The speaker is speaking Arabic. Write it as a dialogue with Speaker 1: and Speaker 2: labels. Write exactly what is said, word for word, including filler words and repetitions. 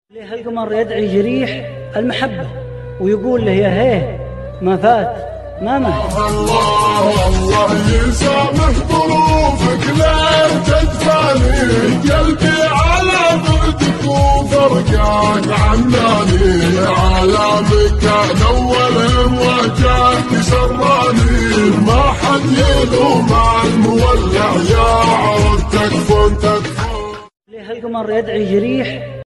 Speaker 1: ليه القمر يدعي جريح المحبة ويقول له يا هيه ما فات ما مات.
Speaker 2: الله الله يسامح ظروفك لا تدفعني قلبي على بعدك وفرقان عناني عالمك كان اول وجهك سراني ما حد يلوم على المولع يا عود تكفون تكفون.
Speaker 1: ليه القمر يدعي جريح